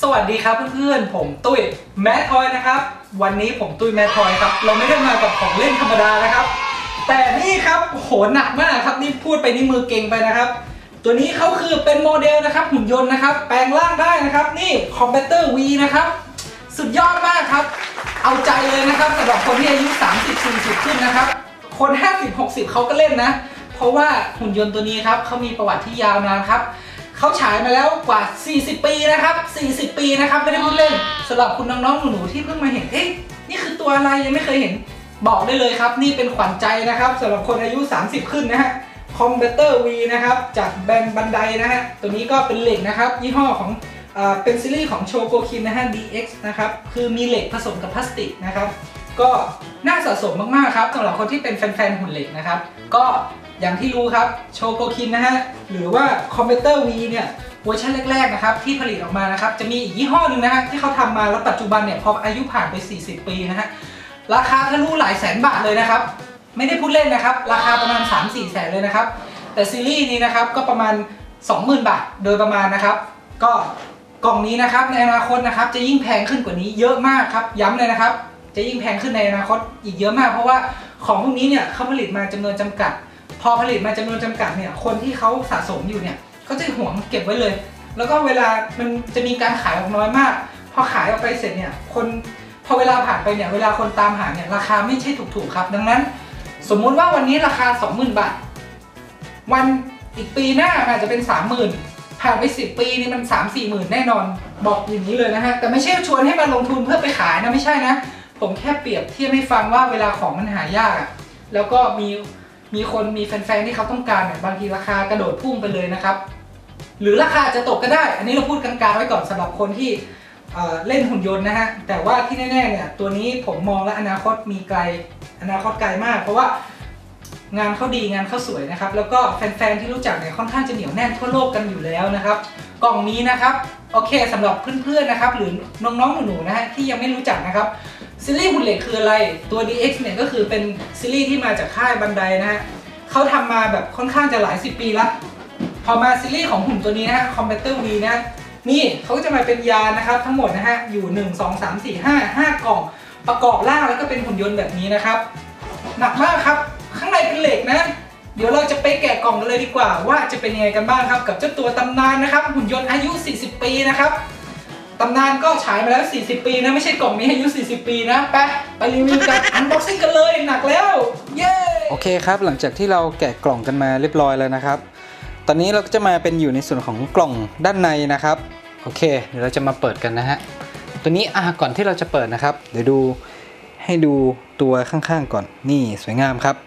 วัสดีครับเพื่อนๆผมตุ้ยแมททอยนะครับวันนี้ผมตุ้ยแมททอยครับเราไม่ได้มากับของเล่นธรรมดานะครับแต่นี่ครับโหหนักมากครับนี่พูดไปนี่มือเก่งไปนะครับตัวนี้เขาคือเป็นโมเดลนะครับหุ่นยนต์นะครับแปลงร่างได้นะครับนี่คอมเพตเตอร์วีนะครับสุดยอดมากครับเอาใจเลยนะครับสำหรับคนที่อายุ30-40ขึ้นนะครับคน50-60เขาก็เล่นนะเพราะว่าหุ่นยนต์ตัวนี้ครับเขามีประวัติที่ยาวนานครับเขาฉายมาแล้วกว่า40ปีนะครับ40ปีนะครับไม่ได้พูดเล่นสำหรับคุณน้องๆหนูๆที่เพิ่งมาเห็นนี่คือตัวอะไรยังไม่เคยเห็นบอกได้เลยครับนี่เป็นขวัญใจนะครับสำหรับคนอายุ30ขึ้นนะฮะคอมเพตเตอร์วีนะครับจากแบรนด์บันไดนะฮะตัวนี้ก็เป็นเหล็กนะครับยี่ห้อของเป็นซีรีส์ของโชโกคินนะฮะ DX นะครับคือมีเหล็กผสมกับพลาสติกนะครับก็น่าสะสมมากๆครับสำหรับคนที่เป็นแฟนๆหุ่นเหล็กนะครับก็อย่างที่รู้ครับโชโกคินนะฮะหรือว่าคอมเพตเตอร์วีเนี่ยเวอร์ชันแรกๆนะครับที่ผลิตออกมานะครับจะมีอีกยี่ห้อหนึ่งนะฮะที่เขาทำมาแล้วปัจจุบันเนี่ยพออายุผ่านไป40ปีนะฮะราคาทะลุหลายแสนบาทเลยนะครับไม่ได้พูดเล่นนะครับราคาประมาณ 3-4 แสนเลยนะครับแต่ซีรีส์นี้นะครับก็ประมาณ 20,000 บาทโดยประมาณนะครับก็กล่องนี้นะครับในอนาคตนะครับจะยิ่งแพงขึ้นกว่านี้เยอะมากครับย้ำเลยนะครับจะยิ่งแพงขึ้นในอนาคตอีกเยอะมากเพราะว่าของพวกนี้เนี่ยเขาผลิตมาจำนวนจำกัดพอผลิตมาจำนวนจำกัดเนี่ยคนที่เขาสะสมอยู่เนี่ยก็จะหวงเก็บไว้เลยแล้วก็เวลามันจะมีการขายออกน้อยมากพอขายออกไปเสร็จเนี่ยพอเวลาผ่านไปเนี่ยเวลาคนตามหาเนี่ยราคาไม่ใช่ถูกๆครับดังนั้นสมมุติว่าวันนี้ราคา 20,000 บาทวันอีกปีหน้าอาจจะเป็น 30,000ผ่านไป10 ปีนี่มัน 3-4 หมื่นแน่นอนบอกอย่างนี้เลยนะฮะแต่ไม่ใช่ชวนให้มาลงทุนเพื่อไปขายนะไม่ใช่นะผมแค่เปรียบเทียบให้ฟังว่าเวลาของมันหายากอ่ะแล้วก็มีคนมีแฟนๆที่เขาต้องการเนี่ยบางทีราคากระโดดพุ่งไปเลยนะครับหรือราคาจะตกก็ได้อันนี้เราพูดกลางๆไว้ก่อนสำหรับคนที่เล่นหุ่นยนต์นะฮะแต่ว่าที่แน่ๆเนี่ยตัวนี้ผมมองและอนาคตมีไกลอนาคตไกลมากเพราะว่างานเขาดีงานเขาสวยนะครับแล้วก็แฟนๆที่รู้จักเนี่ยค่อนข้างจะเหนียวแน่นทั่วโลกกันอยู่แล้วนะครับกล่องนี้นะครับโอเคสำหรับเพื่อนๆนะครับหรือน้องๆหนูๆนะฮะที่ยังไม่รู้จักนะครับซีรีส์หุ่นเหล็กคืออะไรตัว DX เนี่ยก็คือเป็นซีรีส์ที่มาจากค่ายบันไดนะฮะเขาทำมาแบบค่อนข้างจะหลาย10 ปีแล้วพอมาซีรีส์ของหุ่นตัวนี้นะฮะคอมเพตเตอร์วีนะนี่เขาจะมาเป็นยานนะครับทั้งหมดนะฮะอยู่1 2 3 4 5 กล่องประกอบร่างแล้วก็เป็นหุ่นยนต์แบบนี้นะครับหนักมากครับข้างในเป็นเหล็กนะเดี๋ยวเราจะไปแกะกล่องกันเลยดีกว่าว่าจะเป็นยังไงกันบ้างครับกับเจ้าตัวตำนานนะครับหุ่นยนต์อายุ40 ปีนะครับตำนานก็ฉายมาแล้ว40 ปีนะไม่ใช่กล่องนี้อายุ40 ปีนะไปรีวิวกันอันบ็อกซิ่งกันเลยหนักแล้วเย้โอเคครับหลังจากที่เราแกะกล่องกันมาเรียบร้อยแล้วนะครับตอนนี้เราก็จะมาเป็นอยู่ในส่วนของกล่องด้านในนะครับโอเคเดี๋ยวเราจะมาเปิดกันนะฮะตัวนี้ก่อนที่เราจะเปิดนะครับเดี๋ยวดูให้ดูตัวข้างๆก่อนนี่สวยงามครับ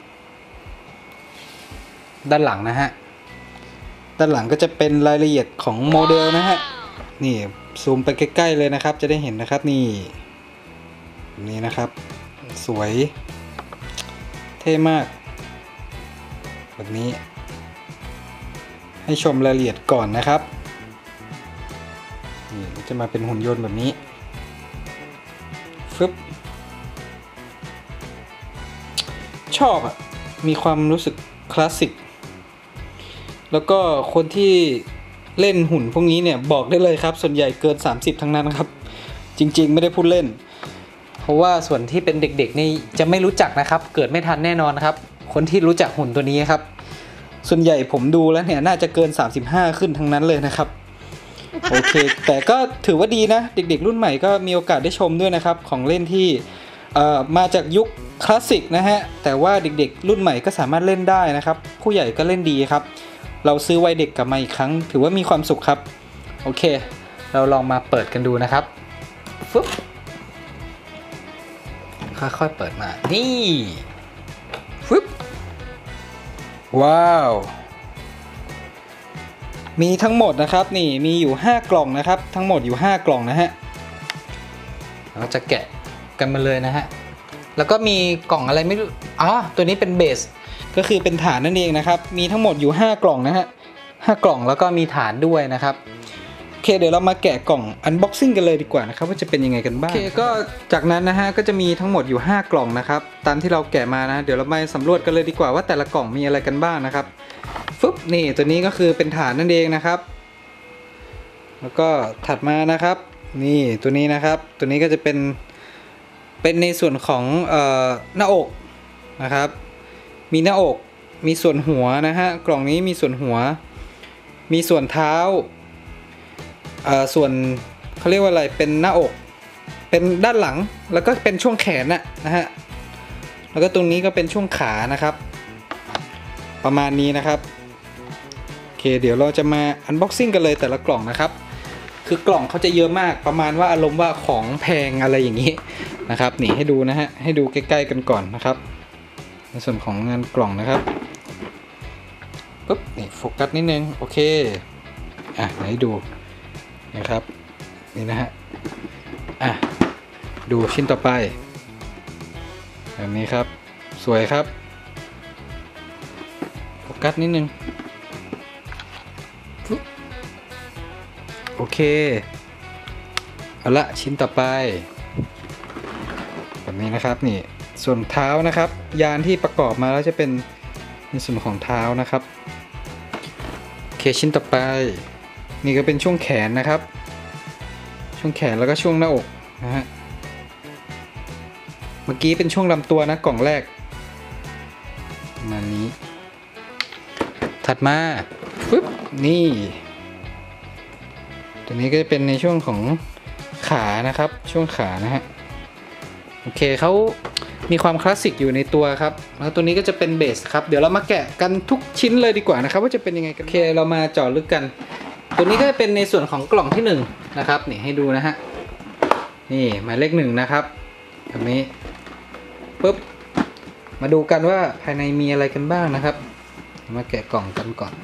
ด้านหลังนะฮะด้านหลังก็จะเป็นรายละเอียดของโมเดลนะฮะนี่ซูมไปใกล้ๆเลยนะครับจะได้เห็นนะครับนี่นะครับสวยเท่มากแบบนี้ให้ชมรายละเอียดก่อนนะครับนี่จะมาเป็นหุ่นยนต์แบบนี้ฟึบชอบมีความรู้สึกคลาสสิกแล้วก็คนที่เล่นหุ่นพวกนี้เนี่ยบอกได้เลยครับส่วนใหญ่เกิน30ทั้งนั้นครับจริงๆไม่ได้พูดเล่นเพราะว่าส่วนที่เป็นเด็กๆนี่จะไม่รู้จักนะครับเกิดไม่ทันแน่นอนครับคนที่รู้จักหุ่นตัวนี้ครับส่วนใหญ่ผมดูแล้วเนี่ยน่าจะเกิน35ขึ้นทั้งนั้นเลยนะครับโอเคแต่ก็ถือว่าดีนะเด็กๆรุ่นใหม่ก็มีโอกาสได้ชมด้วยนะครับของเล่นที่มาจากยุคคลาสสิกนะฮะแต่ว่าเด็กๆรุ่นใหม่ก็สามารถเล่นได้นะครับผู้ใหญ่ก็เล่นดีครับเราซื้อวัยเด็กกลับมาอีกครั้งถือว่ามีความสุขครับโอเคเราลองมาเปิดกันดูนะครับฟึบค่อยๆเปิดมานี่ฟึบว้าวมีทั้งหมดนะครับนี่มีอยู่5 กล่องนะครับทั้งหมดอยู่5 กล่องนะฮะเราจะแกะกันมาเลยนะฮะแล้วก็มีกล่องอะไรไม่รู้ตัวนี้เป็นเบสก็คือเป็นฐานนั่นเองนะครับมีทั้งหมดอยู่5 กล่องนะฮะ5 กล่องแล้วก็มีฐานด้วยนะครับโอเคเดี๋ยวเรามาแกะกล่องอันบ็อกซิ่งกันเลยดีกว่านะครับว่าจะเป็นยังไงกันบ้างโอเคก็จากนั้นนะฮะก็จะมีทั้งหมดอยู่5 กล่องนะครับตามที่เราแกะมานะเดี๋ยวเรามาสำรวจกันเลยดีกว่าว่าแต่ละกล่องมีอะไรกันบ้างนะครับฟึบนี่ตัวนี้ก็คือเป็นฐานนั่นเองนะครับแล้วก็ถัดมานะครับนี่ตัวนี้นะครับตัวนี้ก็จะเป็นในส่วนของหน้าอกนะครับมีหน้าอกมีส่วนหัวนะฮะกล่องนี้มีส่วนหัวมีส่วนเท้าส่วนเขาเรียกว่าอะไรเป็นหน้าอกเป็นด้านหลังแล้วก็เป็นช่วงแขนนะฮะแล้วก็ตรงนี้ก็เป็นช่วงขานะครับประมาณนี้นะครับโอเคเดี๋ยวเราจะมาอันบ็อกซิ่งกันเลยแต่ละกล่องนะครับคือกล่องเขาจะเยอะมากประมาณว่าอารมณ์ว่าของแพงอะไรอย่างนี้นะครับนี่ให้ดูนะฮะให้ดูใกล้ๆกันก่อนนะครับในส่วนของงานกล่องนะครับปุ๊บนี่โฟกัสนิดนึงโอเคให้ดูนะครับนี่นะฮะดูชิ้นต่อไปแบบนี้ครับสวยครับโฟกัสนิดนึงโอเคเอาละชิ้นต่อไปแบบนี้นะครับนี่ส่วนเท้านะครับยานที่ประกอบมาแล้วจะเป็นในส่วนของเท้านะครับโอเคชิ้นต่อไปนี่ก็เป็นช่วงแขนนะครับช่วงแขนแล้วก็ช่วงหน้าอกนะฮะเมื่อกี้เป็นช่วงลำตัวนะกล่องแรกประมาณนี้ถัดมาปึ๊บนี่ตัวนี้ก็จะเป็นในช่วงของขานะครับช่วงขานะฮะโอเคเขามีความคลาสสิกอยู่ในตัวครับแล้วตัวนี้ก็จะเป็นเบสครับเดี๋ยวเรามาแกะกันทุกชิ้นเลยดีกว่านะครับว่าจะเป็นยังไงกันโอเคเรามาเจาะลึกกันตัวนี้ก็จะเป็นในส่วนของกล่องที่1นะครับนี่ให้ดูนะฮะนี่หมายเลข1นะครับแบบนี้ปุ๊บมาดูกันว่าภายในมีอะไรกันบ้างนะครับมาแกะกล่องกันก่อน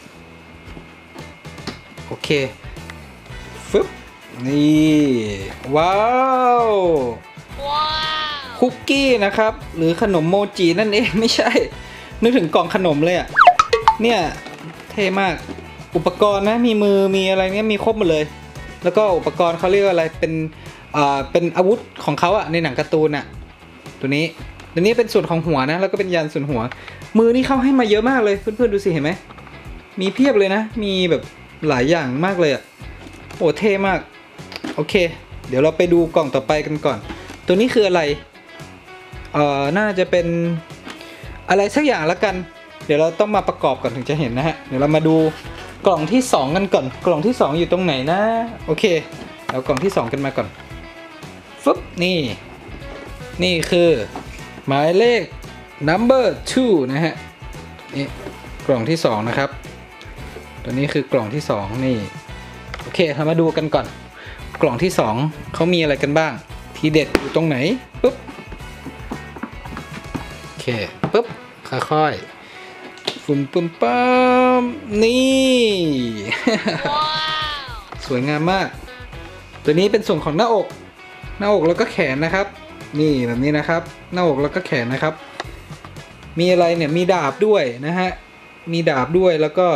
โอเคฟึบนี่ว้าวคุกกี้นะครับหรือขนมโมจินั่นเองไม่ใช่นึกถึงกล่องขนมเลยเนี่ยเท่มากอุปกรณ์นะมีมือมีอะไรเนี้ยมีครบหมดเลยแล้วก็อุปกรณ์เขาเรียกอะไรเป็นอาวุธของเขาในหนังการ์ตูนตัวนี้เป็นส่วนของหัวนะแล้วก็เป็นยันส่วนหัวมือนี่เขาให้มาเยอะมากเลยเพื่อนๆดูสิเห็นไหมมีเพียบเลยนะมีแบบหลายอย่างมากเลยโอ้เท่มากโอเคเดี๋ยวเราไปดูกล่องต่อไปกันก่อนตัวนี้คืออะไรน่าจะเป็นอะไรสักอย่างละกันเดี๋ยวเราต้องมาประกอบก่อนถึงจะเห็นนะฮะเดี๋ยวเรามาดูกล่องที่2กันก่อนกล่องที่2อยู่ตรงไหนนะโอเคเอากล่องที่2กันมาก่อนฟึบนี่คือหมายเลข number 2นะฮะนี่กล่องที่2นะครับตัวนี้คือกล่องที่2นี่โอเคเรามาดูกันก่อนกล่องที่2เขามีอะไรกันบ้างทีเด็ดอยู่ตรงไหนปุ๊บโอเคปุ๊บค่อยๆฝุ่นปุ่มปั๊มนี่ สวยงามมากตัวนี้เป็นส่วนของหน้าอกแล้วก็แขนนะครับนี่แบบนี้นะครับหน้าอกแล้วก็แขนนะครับมีอะไรเนี่ยมีดาบด้วยนะฮะมีดาบด้วยแล้วก็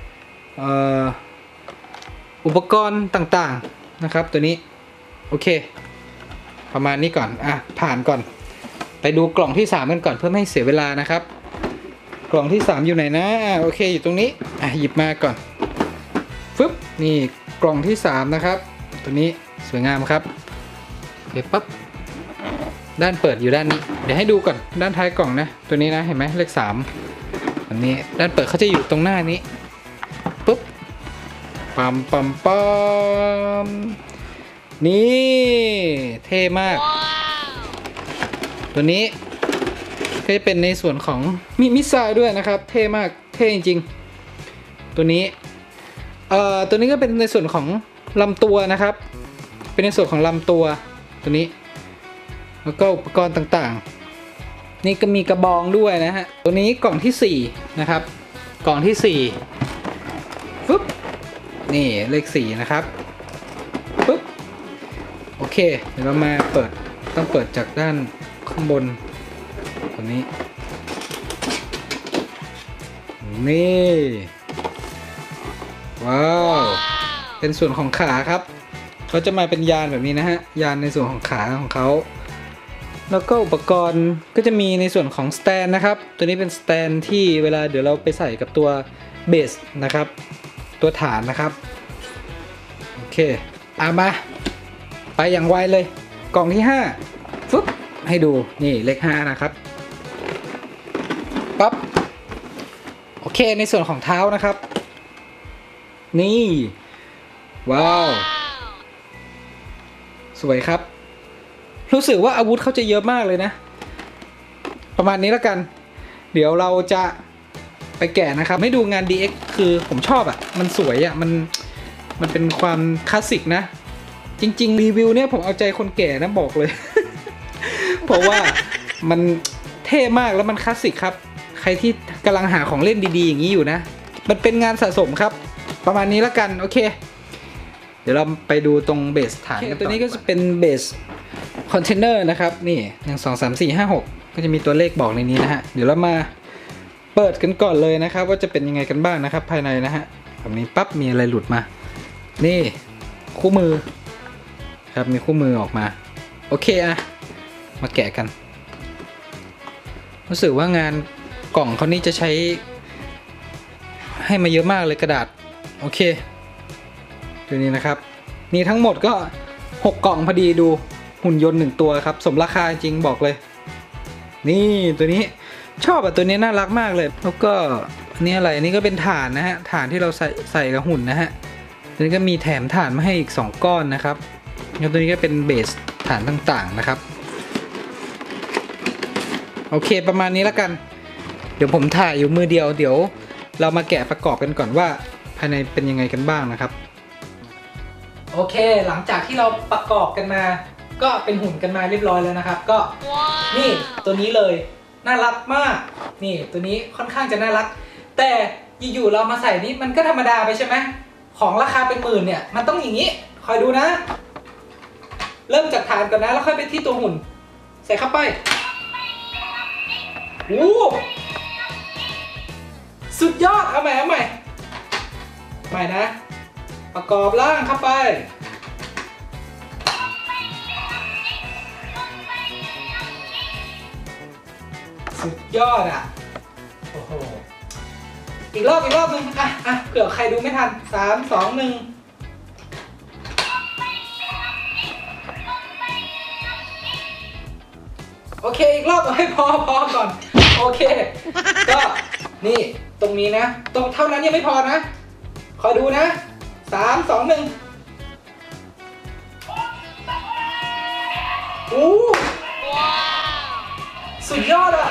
อุปกรณ์ต่างๆนะครับตัวนี้โอเคประมาณนี้ก่อนผ่านก่อนไปดูกล่องที่3กันก่อนเพื่อไม่ให้เสียเวลานะครับกล่องที่3อยู่ไหนนะโอเคอยู่ตรงนี้หยิบมาก่อนฟึบนี่กล่องที่3นะครับตัวนี้สวยงามครับโอเคปั๊บด้านเปิดอยู่ด้านนี้เดี๋ยวให้ดูก่อนด้านท้ายกล่องนะตัวนี้นะเห็นไหมเลข3อันนี้ด้านเปิดเขาจะอยู่ตรงหน้านี้ปุ๊บปั๊มนี่เท่มากตัวนี้ก็จะเป็นในส่วนของมีมิสไซล์ด้วยนะครับเท่มากเท่จริงๆตัวนี้ก็เป็นในส่วนของลำตัวนะครับเป็นในส่วนของลำตัวตัวนี้แล้วก็อุปกรณ์ต่างๆนี่ก็มีกระบองด้วยนะฮะตัวนี้กล่องที่4นะครับกล่องที่4ฟึบนี่เลข4นะครับปึ๊บโอเคเดี๋ยวเรามาต้องเปิดจากด้านข้างบนตัวนี้นี่ว้าวเป็นส่วนของขาครับเขาจะมาเป็นยานแบบนี้นะฮะยานในส่วนของขาของเขาแล้วก็อุปกรณ์ก็จะมีในส่วนของสแตนนะครับตัวนี้เป็นสแตนที่เวลาเดี๋ยวเราไปใส่กับตัวเบสนะครับตัวฐานนะครับโอเคมาไปอย่างไวเลยกล่องที่5ฟึบให้ดูนี่เลข5นะครับปั๊บโอเคในส่วนของเท้านะครับนี่ว้าวสวยครับรู้สึกว่าอาวุธเขาจะเยอะมากเลยนะประมาณนี้แล้วกันเดี๋ยวเราจะไปแกะนะครับให้ดูงาน DX คือผมชอบอ่ะมันสวยอ่ะมันเป็นความคลาสสิกนะจริงๆรีวิวเนี่ยผมเอาใจคนแก่นะบอกเลย เพราะว่ามันเท่มากแล้วมันคลาสสิกครับใครที่กำลังหาของเล่นดีๆอย่างนี้อยู่นะมันเป็นงานสะสมครับประมาณนี้แล้วกันโอเคเดี๋ยวเราไปดูตรงเบสฐานตัวนี้ก็จะเป็นเบสคอนเทนเนอร์นะครับนี่1 2 3 4 5 6ก็จะมีตัวเลขบอกในนี้นะฮะเดี๋ยวเรามาเปิดกันก่อนเลยนะครับว่าจะเป็นยังไงกันบ้างนะครับภายในนะฮะแบบนี้ปั๊บมีอะไรหลุดมานี่คู่มือครับมีคู่มือออกมาโอเคอะมาแกะกันรู้สึกว่างานกล่องเขานี่จะใช้ให้มาเยอะมากเลยกระดาษโอเคตัวนี้นะครับนี่ทั้งหมดก็6 กล่องพอดีดูหุ่นยนต์1 ตัวครับสมราคาจริงบอกเลยนี่ตัวนี้ชอบตัวนี้น่ารักมากเลยแล้วก็อันนี้อะไรอันนี้ก็เป็นฐานนะฮะฐานที่เราใส่กับหุ่นนะฮะตัวนี้ก็มีแถมฐานมาให้อีก2 ก้อนนะครับแล้วตัวนี้ก็เป็นเบสฐานต่างๆนะครับโอเคประมาณนี้แล้วกันเดี๋ยวผมถ่ายอยู่มือเดียวเดี๋ยวเรามาแกะประกอบกันก่อนว่าภายในเป็นยังไงกันบ้างนะครับโอเคหลังจากที่เราประกอบกันมาก็เป็นหุ่นกันมาเรียบร้อยแล้วนะครับก็นี่ตัวนี้เลยน่ารักมากนี่ตัวนี้ค่อนข้างจะน่ารักแต่อยู่ๆเรามาใส่นี่มันก็ธรรมดาไปใช่ไหมของราคาเป็นหมื่นเนี่ยมันต้องอย่างนี้คอยดูนะเริ่มจากฐานก่อนนะแล้วค่อยไปที่ตัวหุ่นใส่เข้าไปโอ้สุดยอดเอาใหม่ใหม่นะประกอบร่างเข้าไปสุดยอดอ่ะโอ้โหอีกรอบนึงอ่ะเผื่อใครดูไม่ทัน3 2 1โอเคอีกรอบให้พอก่อนโอเคก็นี่ตรงนี้นะตรงเท่านั้นยังไม่พอนะคอยดูนะ3 2 1โอ้สุดยอดอ่ะ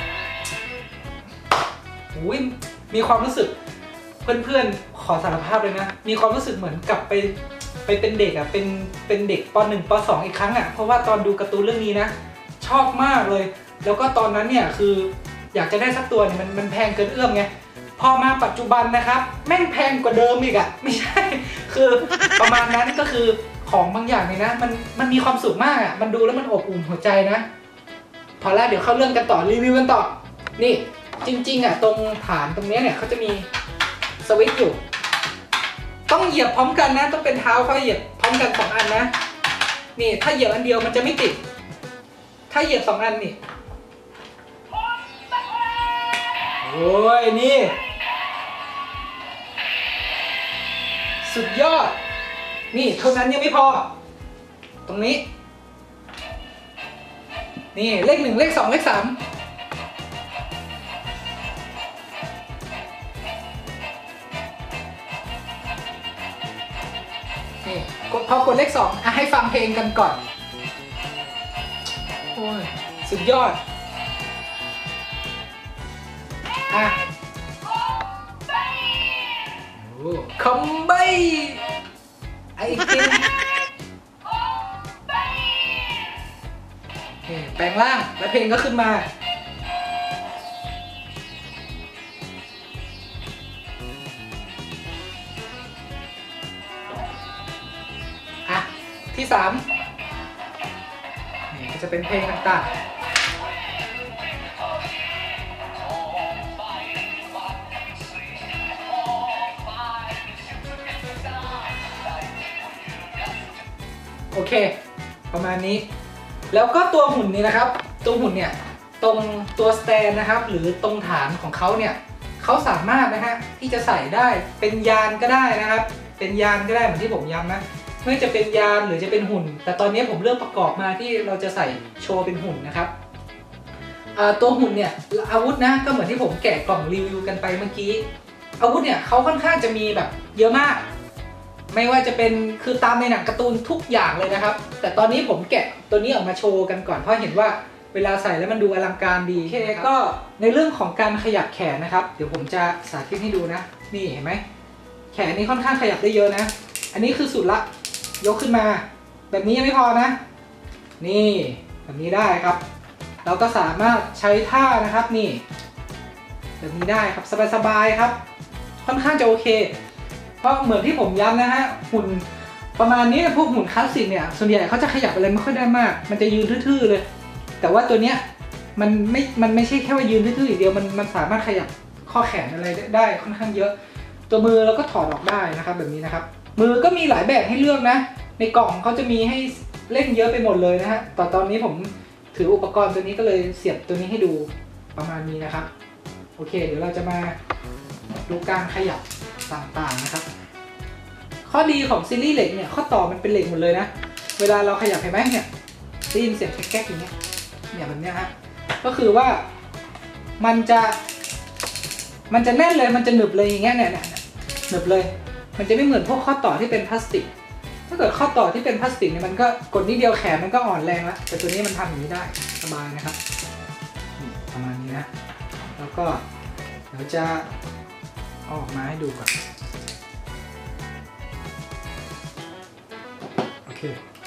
อุ้ยมีความรู้สึกเพื่อนๆขอสารภาพเลยนะมีความรู้สึกเหมือนกลับไปเป็นเด็กอ่ะเป็นเด็กป.1 ป.2 อีกครั้งอ่ะเพราะว่าตอนดูการ์ตูนเรื่องนี้นะชอบมากเลยแล้วก็ตอนนั้นเนี่ยคืออยากจะได้สักตัวเนี่ยมันแพงเกินเอื้อมไงพอมาปัจจุบันนะครับแม่งแพงกว่าเดิมอีกอ่ะไม่ใช่คือประมาณนั้นก็คือของบางอย่างเนี่ยนะมันมีความสุขมากอ่ะมันดูแล้วมันอบอุ่นหัวใจนะพอแล้วเดี๋ยวเข้าเรื่องกันต่อรีวิวกันต่อนี่จริงๆอ่ะตรงฐานตรงนี้เนี่ยเขาจะมีสวิตช์อยู่ต้องเหยียบพร้อมกันนะต้องเป็นเท้าเขาเหยียบพร้อมกัน2 อันนะนี่ถ้าเหยียบอันเดียวมันจะไม่ติดถ้าเหยียบ2 อันนี่โอ้ยนี่สุดยอดนี่เท่านั้นยังไม่พอตรงนี้นี่เลข 1เลข 2เลข 3นี่พอกดเลข 2ให้ฟังเพลงกันก่อนโอ้ยสุดยอดคอมไบไอเกมแปลงร่างแล้วเพลงก็ขึ้นมาที่ 3นี่ก็จะเป็นเพลงต่างๆโอเคประมาณนี้แล้วก็ตัวหุ่นนี้นะครับตัวหุ่นเนี่ยตรงตัวสแตนนะครับหรือตรงฐานของเขาเนี่ยเขาสามารถนะฮะที่จะใส่ได้เป็นยานก็ได้นะครับเป็นยานก็ได้เหมือนที่ผมย้ำนะไม่ว่าจะเป็นยานหรือจะเป็นหุ่นแต่ตอนนี้ผมเลือกประกอบมาที่เราจะใส่โชว์เป็นหุ่นนะครับตัวหุ่นเนี่ยอาวุธนะก็เหมือนที่ผมแกะกล่องรีวิวกันไปเมื่อกี้อาวุธเนี่ยเขาค่อนข้างจะมีแบบเยอะมากไม่ว่าจะเป็นคือตามในหนังการ์ตูนทุกอย่างเลยนะครับแต่ตอนนี้ผมแกะตัวนี้ออกมาโชว์กันก่อนเพราะเห็นว่าเวลาใส่แล้วมันดูอลังการดีโอเคก็ในเรื่องของการขยับแขนนะครับเดี๋ยวผมจะสาธิตให้ดูนะนี่เห็นไหมแขนนี้ค่อนข้างขยับได้เยอะนะอันนี้คือสุดละยกขึ้นมาแบบนี้ยังไม่พอนะนี่แบบนี้ได้ครับเราก็สามารถใช้ท่านะครับนี่แบบนี้ได้ครับสบายๆครับค่อนข้างจะโอเคเพราะเหมือนที่ผมย้ำนะฮะหุ่นประมาณนี้พวกหุ่นคลาสสิกเนี่ยส่วนใหญ่เขาจะขยับอะไรไม่ค่อยได้มากมันจะยืนทื่อๆเลยแต่ว่าตัวเนี้ยมันไม่ใช่แค่ว่ายืนทื่อๆอย่างเดียวมันสามารถขยับข้อแขนอะไรได้ค่อนข้างเยอะตัวมือเราก็ถอดออกได้นะครับแบบนี้นะครับมือก็มีหลายแบบให้เลือกนะในกล่องเขาจะมีให้เล่นเยอะไปหมดเลยนะฮะตอนนี้ผมถืออุปกรณ์ตัวนี้ก็เลยเสียบตัวนี้ให้ดูประมาณนี้นะครับโอเคเดี๋ยวเราจะมาดูการขยับต่างๆนะครับข้อดีของซีรีส์เหล็กเนี่ยข้อต่อมันเป็นเหล็กหมดเลยนะเวลาเราขยับเห็นไหมเนี่ยได้ยินเสียงแก๊กๆอย่างเงี้ยเนี่ยแบบเนี้ยฮะก็คือว่ามันจะแน่นเลยมันจะหนึบเลยอย่างเงี้ยเนี่ยหนึบเลยมันจะไม่เหมือนพวกข้อต่อที่เป็นพลาสติกถ้าเกิดข้อต่อที่เป็นพลาสติกเนี่ยมันก็กดนิดเดียวแขนมันก็อ่อนแรงแล้วแต่ตัวนี้มันทำอย่างนี้ได้สบายนะครับประมาณนี้นะแล้วก็เดี๋ยวจะออกมาให้ดูก่อนโอเค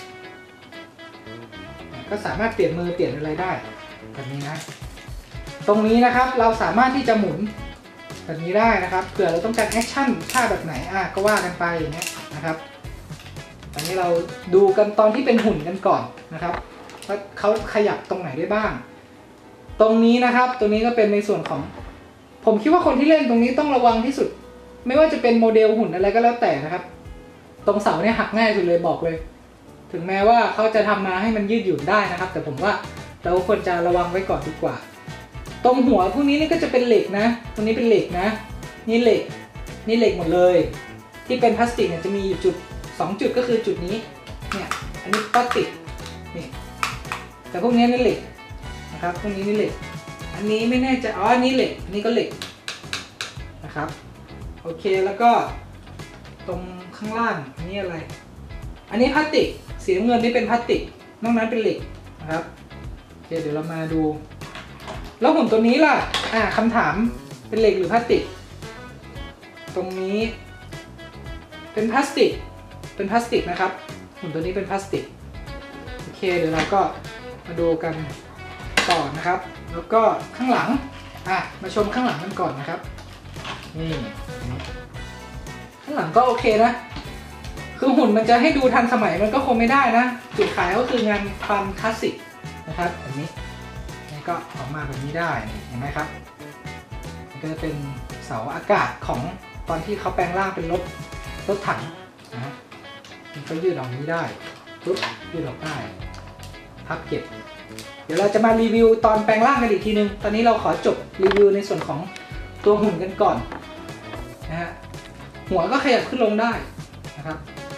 ก็สามารถเปลี่ยนมือเปลี่ยนอะไรได้แบบนี้นะตรงนี้นะครับเราสามารถที่จะหมุนแบบนี้ได้นะครับเผื่อเราต้องการแอคชั่นท่าแบบไหนก็ว่ากันไปอย่างเงี้ยนะครับตอนนี้เราดูกันตอนที่เป็นหุ่นกันก่อนนะครับว่าเขาขยับตรงไหนได้บ้างตรงนี้นะครับตัวนี้ก็เป็นในส่วนของผมคิดว่าคนที่เล่นตรงนี้ต้องระวังที่สุดไม่ว่าจะเป็นโมเดลหุ่นอะไรก็แล้วแต่นะครับตรงเสาเนี่ยหักง่ายสุดเลยบอกเลยถึงแม้ว่าเขาจะทำมาให้มันยืดหยุ่นได้นะครับแต่ผมว่าเราควรจะระวังไว้ก่อนดีกว่าตรงหัวพวกนี้นี่ก็จะเป็นเหล็กนะตรงนี้เป็นเหล็กนะนี่เหล็กหมดเลยที่เป็นพลาสติกเนี่ยจะมีอยู่จุด2จุดก็คือจุดนี้เนี่ยอันนี้พลาสติกนี่แต่พวกนี้นี่เหล็กนะครับพวกนี้นี่เหล็กอันนี้ไม่แน่ใจอันนี้เหล็กอันนี้ก็เหล็กนะครับโอเคแล้วก็ตรงข้างล่างอันนี้อะไรอันนี้พลาสติกสีน้ำเงินนี่เป็นพลาสติกนอกนั้นเป็นเหล็กนะครับโอเคเดี๋ยวเรามาดูแล้วหุ่นตัวนี้ล่ะคำถามเป็นเหล็กหรือพลาสติกตรงนี้เป็นพลาสติกนะครับหุ่นตัวนี้เป็นพลาสติกโอเคเดี๋ยวเราก็มาดูกันต่อนะครับแล้วก็ข้างหลังมาชมข้างหลังกันก่อนนะครับนี่ข้างหลังก็โอเคนะคือหุ่นมันจะให้ดูทันสมัยมันก็คงไม่ได้นะจุดขายก็คืองานความคลาสสิกนะครับแบบนี้ก็ออกมาแบบนี้ได้เห็นไหมครับมันก็จะเป็นเสาอากาศของตอนที่เขาแปลงร่างเป็นรถถังนะมันก็ยืดออกนี้ได้ปุ๊บยืดออกได้พับเก็บเดี๋ยวเราจะมารีวิวตอนแปลงร่างกันอีกทีนึงตอนนี้เราขอจบรีวิวในส่วนของตัวหุ่นกันก่อนนะฮะหัวก็ขยับขึ้นลงได้นะครับ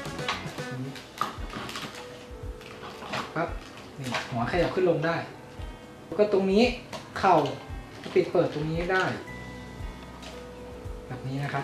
ปั๊บนี่หัวขยับขึ้นลงได้แล้วก็ตรงนี้เข่าปิดเปิดตรงนี้ได้แบบนี้นะครับ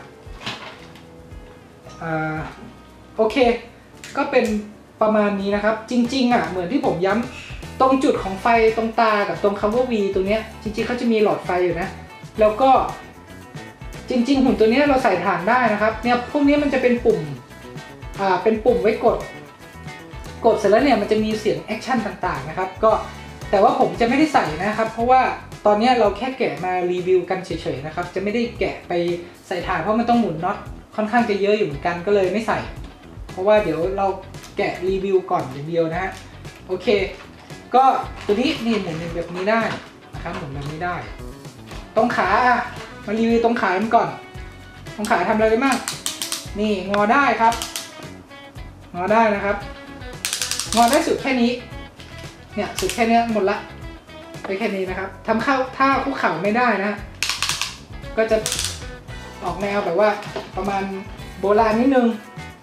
โอเคก็เป็นประมาณนี้นะครับจริงๆเหมือนที่ผมย้ำตรงจุดของไฟตรงตากับตรงคำว่า V ตรงนี้จริงๆเขาจะมีหลอดไฟอยู่นะแล้วก็จริงๆหุ่นตัวนี้เราใส่ถ่านได้นะครับเนี่ยพวกนี้มันจะเป็นปุ่มเป็นปุ่มไว้กดเสร็จแล้วเนี่ยมันจะมีเสียงแอคชั่นต่างๆนะครับก็แต่ว่าผมจะไม่ได้ใส่นะครับเพราะว่าตอนนี้เราแค่แกะมารีวิวกันเฉยๆนะครับจะไม่ได้แกะไปใส่ถ่านเพราะมันต้องหมุนน็อตค่อนข้างจะเยอะอยู่เหมือนกันก็เลยไม่ใส่เพราะว่าเดี๋ยวเราแกะรีวิวก่อนอย่างเดียวนะฮะโอเคก็ตัวนี้นี่หมุนแบบนี้ได้นะครับหมุนแบบนี้ได้ตรงขามารีวิวตรงขากันก่อนตรงขาทำอะไรได้บ้างนี่งอได้ครับงอได้นะครับงอได้สุดแค่นี้เนี่ยสุดแค่นี้หมดละไปแค่นี้นะครับทำถ้าคุกเข่าไม่ได้นะก็จะออกแนวแบบว่าประมาณโบราณนิดนึง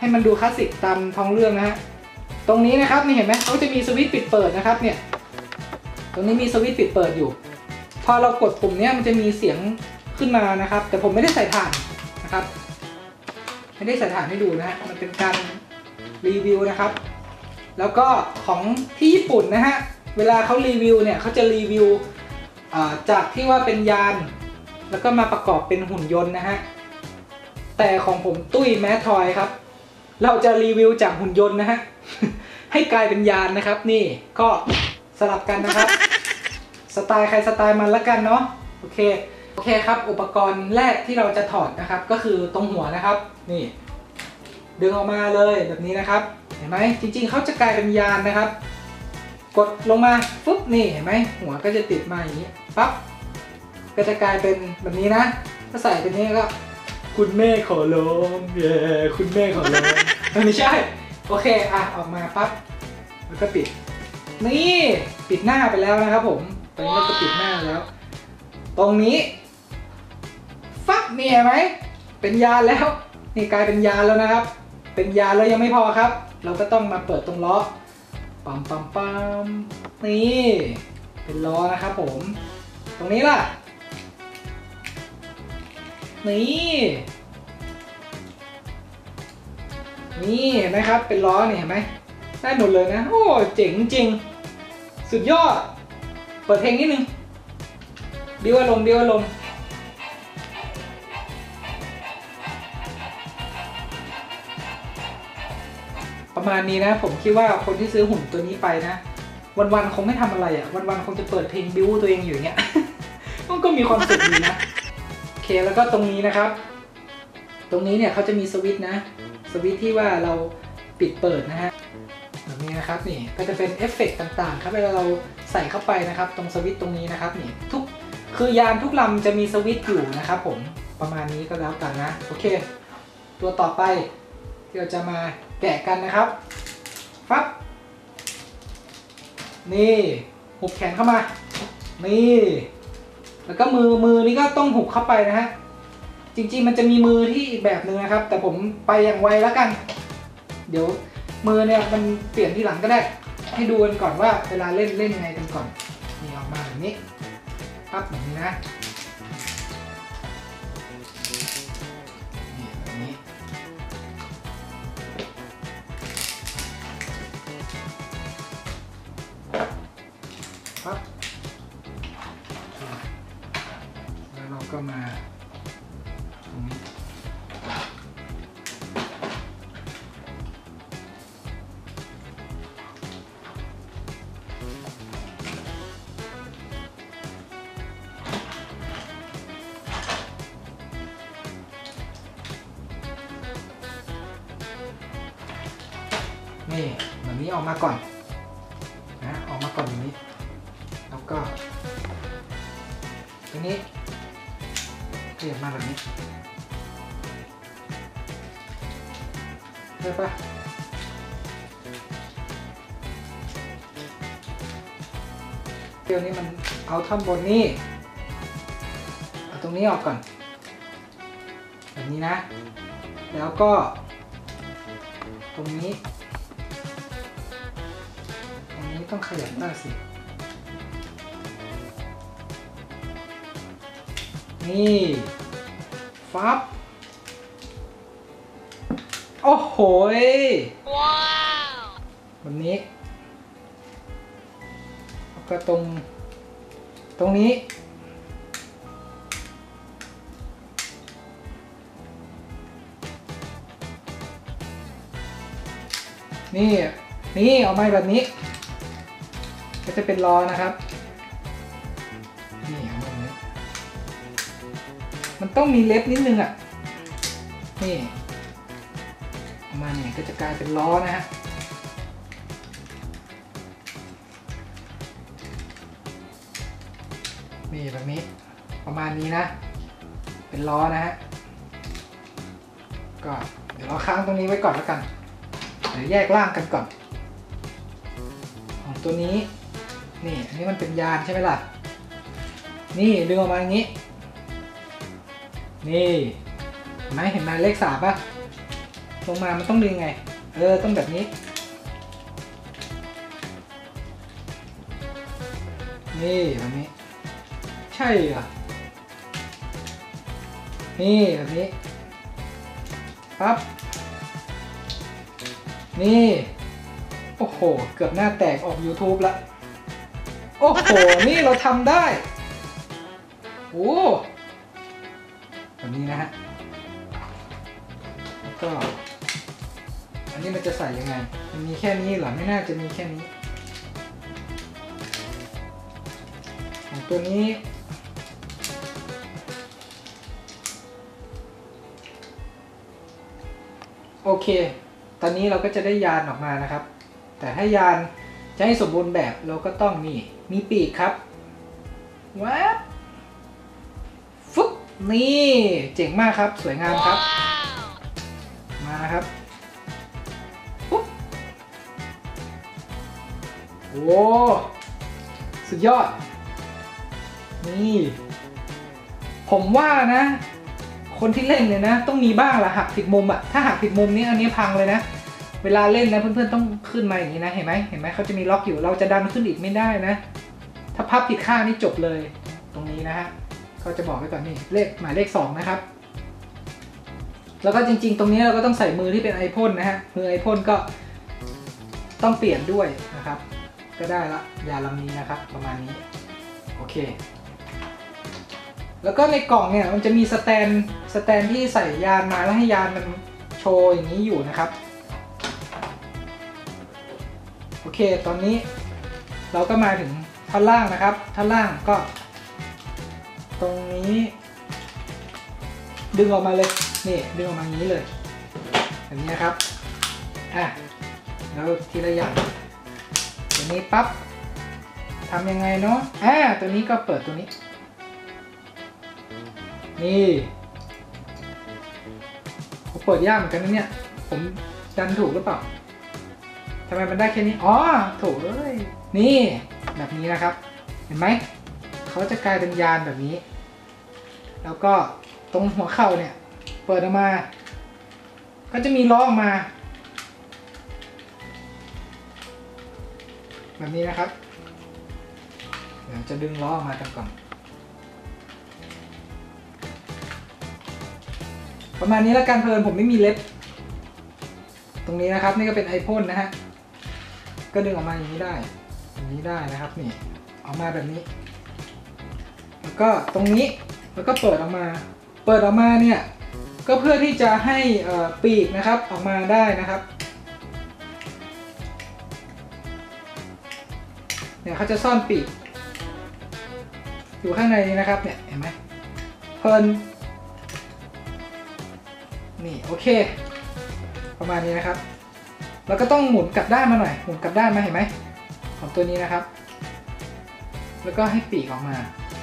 ให้มันดูคลาสสิกตามท้องเรื่องนะฮะตรงนี้นะครับนี่เห็นไหมเขาจะมีสวิตช์ปิดเปิดนะครับเนี่ยตรงนี้มีสวิตช์ปิดเปิดอยู่พอเรากดปุ่มนี้มันจะมีเสียงขึ้นมานะครับแต่ผมไม่ได้ใส่ถ่านนะครับไม่ได้ใส่ถ่านให้ดูนะฮะมันเป็นการรีวิวนะครับแล้วก็ของที่ญี่ปุ่นนะฮะเวลาเขารีวิวเนี่ยเขาจะรีวิวจากที่ว่าเป็นยานแล้วก็มาประกอบเป็นหุ่นยนต์นะฮะแต่ของผมตุ้ยแมททอยครับเราจะรีวิวจากหุ่นยนต์นะฮะ ให้กลายเป็นยานนะครับนี่ก็สลับกันนะครับ สไตล์ใครสไตล์มันละกันเนาะโอเคครับอุปกรณ์แรกที่เราจะถอดนะครับก็คือตรงหัวนะครับนี่ดึงออกมาเลยแบบนี้นะครับเห็นไหมจริงๆเขาจะกลายเป็นยานนะครับกดลงมาปุ๊บนี่เห็นไหมหัวก็จะติดมาอย่างนี้ปั๊บก็จะกลายเป็นแบบนี้นะถ้าใส่เป็นนี้ก็คุณแม่ขอร้องคุณแม่ขอร้องไม่ใช่โอเคออกมาปั๊บแล้วก็ปิดนี่ปิดหน้าไปแล้วนะครับผมตอนนี้เราก็ปิดหน้าแล้วตรงนี้ฟักนี่เห็นไหมเป็นยานแล้วนี่กลายเป็นยานแล้วนะครับเป็นยานแล้วยังไม่พอครับเราก็ต้องมาเปิดตรงล้อปั๊มนี่เป็นล้อนะครับผมตรงนี้ล่ะนี่เห็นไหมครับเป็นล้อนี่เห็นไหมได้หมดเลยนะโอ้เจ๋งจริงสุดยอดเปิดเพลงนิดนึงบิวอารมณ์ประมาณนี้นะผมคิดว่าคนที่ซื้อหุ่นตัวนี้ไปนะวันๆคงไม่ทำอะไรอ่ะวันๆคงจะเปิดเพลงบิวตัวเองอยู่เงี้ย มันก็มีความสุขดีนะโอเคแล้วก็ตรงนี้นะครับตรงนี้เนี่ยเขาจะมีสวิตช์นะสวิตช์ที่ว่าเราปิดเปิดนะฮะแบบนี้นะครับนี่ก็จะเป็นเอฟเฟกต์ต่างๆครับเวลาเราใส่เข้าไปนะครับตรงสวิตช์ตรงนี้นะครับนี่คือยานทุกลำจะมีสวิตช์อยู่นะครับผมประมาณนี้ก็แล้วกันนะโอเคตัวต่อไปที่เราจะมาแกะกันนะครับฟับนี่หุบแขนเข้ามานี่แล้วก็มือนี่ก็ต้องหุบเข้าไปนะฮะจริงๆมันจะมีมือที่อีกแบบหนึ่งนะครับแต่ผมไปอย่างไวแล้วกันเดี๋ยวมือเนี่ยมันเปลี่ยนทีหลังก็ได้ให้ดูกันก่อนว่าเวลาเล่นยังไงกันก่อนนี่ออกมาแบบนี้ปั๊บแบบนี้นะนี่แบบนี้ปั๊บแล้วเราก็มาตรงนี้นี่แบบนี้ออกมาก่อนนะออกมาก่อนอย่างนี้แล้วก็ทีนี้ขยับมาแบบนี้ได้ปะเดี๋ยวนี้มันเอาท่อนบนนี่เอาตรงนี้ออกก่อนแบบนี้นะแล้วก็ตรงนี้ต้องขยับหน้าสินี่ฟับโอ้โหว้าวแบบนี้แล้วก็ตรงนี้นี่ออกมาแบบนี้ก็จะเป็นล้อนะครับนี่เอาแบบนี้มันต้องมีเล็บนิดนึงอ่ะนี่ออกมาเนี่ยก็จะกลายเป็นล้อนะฮะนี่แบบนี้ประมาณนี้นะเป็นล้อนะฮะก็เดี๋ยวเราค้างตรงนี้ไว้ก่อนแล้วกันเดี๋ยวแยกล่างกันก่อนของตัวนี้นี่อันนี้มันเป็นยานใช่ไหมล่ะนี่ดึงออกมาอย่างนี้นี่เห็นไหมเลข3ป่ะลงมามันต้องดึงไงต้องแบบนี้นี่แบบนี้ใช่เหรอนี่แบบนี้ปั๊บนี่โอ้โหเกือบหน้าแตกออก YouTube ละโอ้โหนี่เราทำได้โอ้แบบนี้นะฮะแล้วก็อันนี้มันจะใส่ยังไงมันมีแค่นี้เหรอไม่น่าจะมีแค่นี้ของตัวนี้โอเคตอนนี้เราก็จะได้ยานออกมานะครับแต่ถ้ายานจะให้สมบูรณ์แบบเราก็ต้องมีปีกครับแวบฟึ๊บนี่เจ๋งมากครับสวยงามครับมานะครับปุ๊บโอ้สุดยอดนี่ผมว่านะคนที่เล่นเนี่ยนะต้องมีบ้างละหักผิดมุมอะถ้าหักผิดมุมนี้อันนี้พังเลยนะเวลาเล่นนะเพื่อนๆต้องขึ้นมาอย่างนี้นะเห็นไหมเขาจะมีล็อกอยู่เราจะดันขึ้นอีกไม่ได้นะถ้าพับผิดข้างนี่จบเลยตรงนี้นะฮะเขาจะบอกไว้ก่อนนี่หมายเลข2นะครับแล้วก็จริงๆตรงนี้เราก็ต้องใส่มือที่เป็นไอพ่นนะฮะมือไอพ่นก็ต้องเปลี่ยนด้วยนะครับก็ได้ละยาลำนี้นะครับประมาณนี้โอเคแล้วก็ในกล่องเนี่ยมันจะมีสแตนที่ใส่ยานมาแล้วให้ยานมันโชว์อย่างนี้อยู่นะครับโอเคตอนนี้เราก็มาถึงท่อนล่างนะครับท่อนล่างก็ตรงนี้ดึงออกมาเลยนี่ดึงออกมาอย่างนี้เลยแบบนี้นะครับแล้วทีละอย่างตัวนี้ปั๊บทำยังไงเนาะตัวนี้ก็เปิดตัวนี้นี่ผมเปิดยากเหมือนกันนะเนี่ยผมดันถูกหรือเปล่าทำไมมันได้แค่นี้ถูกเลยนี่แบบนี้นะครับเห็นไหมเขาจะกลายเป็นยานแบบนี้แล้วก็ตรงหัวเข่าเนี่ยเปิดออกมาก็จะมีล้อออกมาแบบนี้นะครับเดี๋ยวจะดึงล้อออกมากันก่อนประมาณนี้แล้วกันเพลินผมไม่มีเล็บตรงนี้นะครับนี่ก็เป็นไอพ่นนะฮะก็ดึงออกมาอย่างนี้ได้นะครับนี่ออกมาแบบนี้แล้วก็ตรงนี้แล้วก็เปิดออกมาเนี่ยก็เพื่อที่จะให้ปีกนะครับออกมาได้นะครับเนี่ยเขาจะซ่อนปีกอยู่ข้างในนี้นะครับเนี่ยเห็นไหมเพลินนี่โอเคประมาณนี้นะครับแล้วก็ต้องหมุนกลับด้านมาหน่อยหมุนกลับด้านมาเห็นไหมของตัวนี้นะครับแล้วก็ให้ปีกออกมา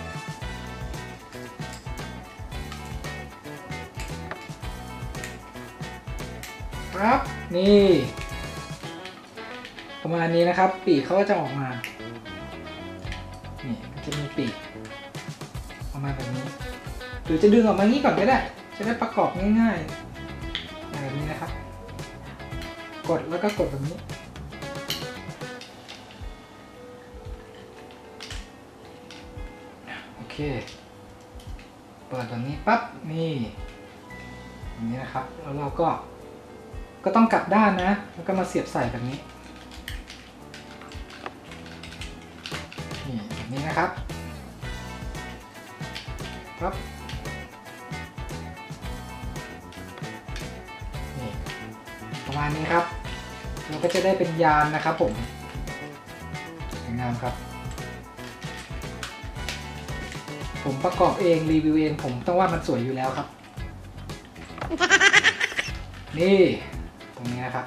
ครับนี่ประมาณนี้นะครับปีกเขาก็จะออกมานี่ก็จะมีปีกออกมาแบบนี้หรือจะดึงออกมางี้ก่อนก็ได้จะได้ประกอบง่ายๆแบบนี้นะครับกดแล้วก็กดแบบนี้โอเคเปิดแบบนี้ปั๊บนี่แบบนี้นะครับแล้วเราก็ต้องกลับด้านนะแล้วก็มาเสียบใส่แบบนี้นี่แบบนี้นะครับปั๊บนี่ประมาณนี้ครับเราก็จะได้เป็นยานนะครับผมสวยงามครับผมประกอบเองรีวิวเองผมต้องว่ามันสวยอยู่แล้วครับนี่ตรงนี้นะครับ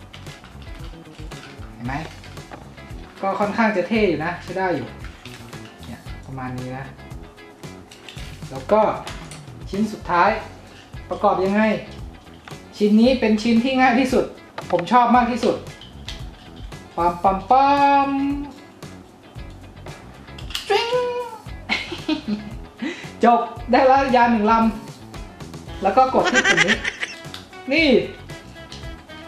เห็นไหมก็ค่อนข้างจะเท่อยู่นะใช้ได้อยู่เนี่ยประมาณนี้นะแล้วก็ชิ้นสุดท้ายประกอบยังไงชิ้นนี้เป็นชิ้นที่ง่ายที่สุดผมชอบมากที่สุดปั๊มจบได้แล้วยาน1 ลำแล้วก็กดที่ปุ่มนี้นี่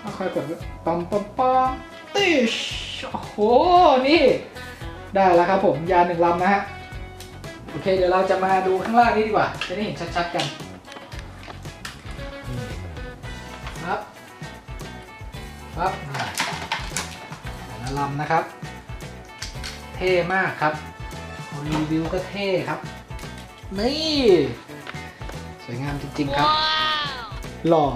ค่อยๆกดปอมปอมปอมติชโอ้โหนี่ได้แล้วครับผมยาน1 ลำนะฮะโอเคเดี๋ยวเราจะมาดูข้างล่างนี้ดีกว่าจะได้เห็นชัดๆกันครับแต่ละลำนะครับเท่มากครับรีวิวก็เท่ครับนี่สวยงามจริงๆครับหล่อ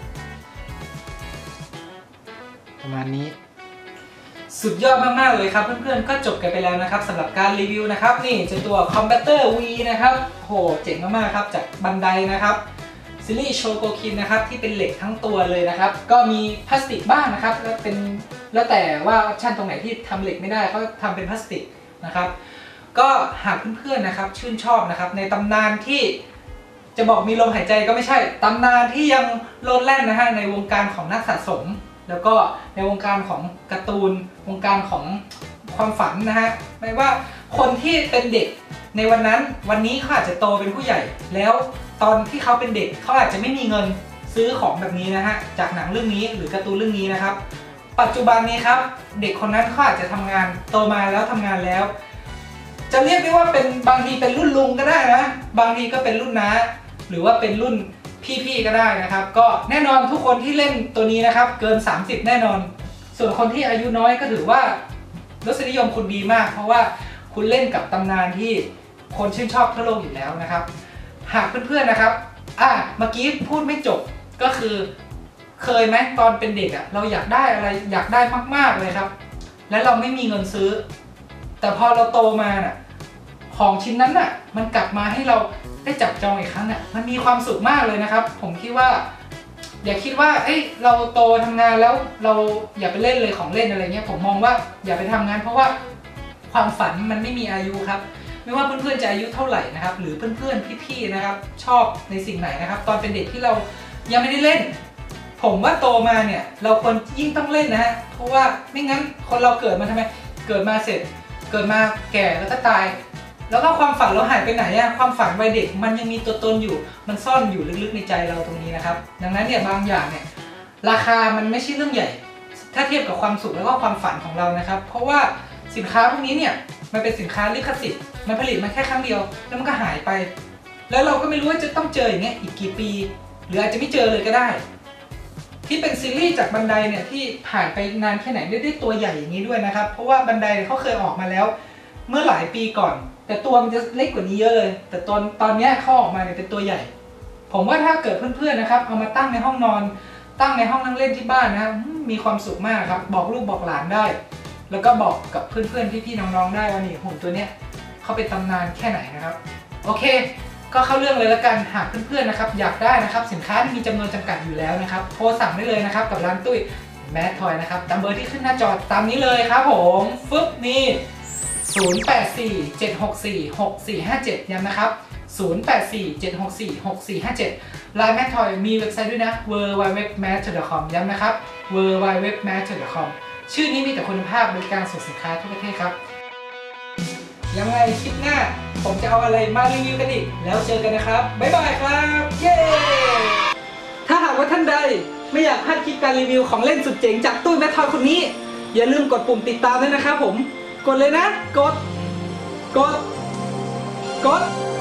ประมาณนี้สุดยอดมากๆเลยครับเพื่อนๆก็จบกันไปแล้วนะครับสำหรับการรีวิวนะครับนี่เจ้าตัว Combatter V นะครับโหเจ๋งมากๆครับจากบันไดนะครับซีรีส์โชโกคินนะครับที่เป็นเหล็กทั้งตัวเลยนะครับก็มีพลาสติกบ้างนะครับแล้วแต่ว่าออปชั่นตรงไหนที่ทำเหล็กไม่ได้เขาทำเป็นพลาสติกนะครับก็หากเพื่อนๆนะครับชื่นชอบนะครับในตำนานที่จะบอกมีลมหายใจก็ไม่ใช่ตำนานที่ยังโลดแล่นนะฮะในวงการของนักสะสมแล้วก็ในวงการของการ์ตูนวงการของความฝันนะฮะไม่ว่าคนที่เป็นเด็กในวันนั้นวันนี้เขาอาจจะโตเป็นผู้ใหญ่แล้วตอนที่เขาเป็นเด็กเขาอาจจะไม่มีเงินซื้อของแบบนี้นะฮะจากหนังเรื่องนี้หรือการ์ตูนเรื่องนี้นะครับปัจจุบันนี้ครับเด็กคนนั้นเขาอาจจะทำงานโตมาแล้วทำงานแล้วจะเรียกได้ว่าเป็นบางทีเป็นรุ่นลุงก็ได้นะบางทีก็เป็นรุ่นน้าหรือว่าเป็นรุ่นพี่ๆก็ได้นะครับก็แน่นอนทุกคนที่เล่นตัวนี้นะครับเกิน30แน่นอนส่วนคนที่อายุน้อยก็ถือว่ารสนิยมคุณดีมากเพราะว่าคุณเล่นกับตำนานที่คนชื่นชอบทั่วโลกอยู่แล้วนะครับหากเพื่อนๆนะครับเมื่อกี้พูดไม่จบก็คือเคยไหมตอนเป็นเด็กเราอยากได้อะไรอยากได้มากๆเลยครับและเราไม่มีเงินซื้อแต่พอเราโตมาของชิ้นนั้นมันกลับมาให้เราได้จับจองอีกครั้งมันมีความสุขมากเลยนะครับผมคิดว่าอย่าคิดว่าเราโตทำงานแล้วเราอย่าไปเล่นเลยของเล่นอะไรเงี้ยผมมองว่าอย่าไปทำงานเพราะว่าความฝันมันไม่มีอายุครับไม่ว่าเพื่อนๆจะอายุเท่าไหร่นะครับหรือเพื่อนๆพี่ๆนะครับชอบในสิ่งไหนนะครับตอนเป็นเด็กที่เรายังไม่ได้เล่นผมว่าโตมาเนี่ยเราควรยิ่งต้องเล่นนะฮะเพราะว่าไม่งั้นคนเราเกิดมาทำไมเกิดมาเสร็จเกิดมาแก่แล้วก็ตายแล้วก็ความฝันเราหายไปไหนความฝันวัยเด็กมันยังมีตัวตนอยู่มันซ่อนอยู่ลึกๆในใจเราตรงนี้นะครับดังนั้นเนี่ยบางอย่างเนี่ยราคามันไม่ใช่เรื่องใหญ่ถ้าเทียบกับความสุขแล้วก็ความฝันของเรานะครับเพราะว่าสินค้าพวกนี้เนี่ยมันเป็นสินค้าลิขสิทธิ์มันผลิตมาแค่ครั้งเดียวแล้วมันก็หายไปแล้วเราก็ไม่รู้ว่าจะต้องเจออย่างเงี้ยอีกกี่ปีหรืออาจจะไม่เจอเลยก็ได้ที่เป็นซีรีส์จากบันไดเนี่ยที่ผ่านไปนานแค่ไหนได้ตัวใหญ่อย่างนี้ด้วยนะครับเพราะว่าบันไดเขาเคยออกมาแล้วเมื่อหลายปีก่อนแต่ตัวมันจะเล็กกว่านี้เยอะเลยแต่ตอนนี้เขาออกมาเนี่ยเป็นตัวใหญ่ผมว่าถ้าเกิดเพื่อนๆนะครับเอามาตั้งในห้องนอนตั้งในห้องนั่งเล่นที่บ้านนะครับมีความสุขมากครับบอกลูกบอกหลานได้แล้วก็บอกกับเพื่อนๆพี่ๆน้องๆได้ว่านี่หุ่นตัวเนี้ยเขาเป็นตำนานแค่ไหนนะครับโอเคก็เข้าเรื่องเลยละกันหากเพื่อนๆนะครับอยากได้นะครับสินค้าที่มีจำนวนจำกัดอยู่แล้วนะครับโทรสั่งได้เลยนะครับกับร้านตุ้ยแมททอยนะครับตามเบอร์ที่ขึ้นหน้าจอตามนี้เลยครับผมฟึบนี่0847646457ย้ำนะครับ0847646457 Line แมททอยมีเว็บไซต์ด้วยนะ www.math.com ย้ำนะครับ www.math.com ชื่อนี้มีแต่คุณภาพบริการส่งสินค้าทั่วประเทศครับยังไงคลิปหน้าผมจะเอาอะไรมารีวิวกันอีกแล้วเจอกันนะครับบ๊ายบายครับเย้ถ้าหากว่าท่านใดไม่อยากพลาดคลิปการรีวิวของเล่นสุดเจ๋งจากตุ้ยแมททอยคนนี้อย่าลืมกดปุ่มติดตามด้วยนะครับผมกดเลยนะกด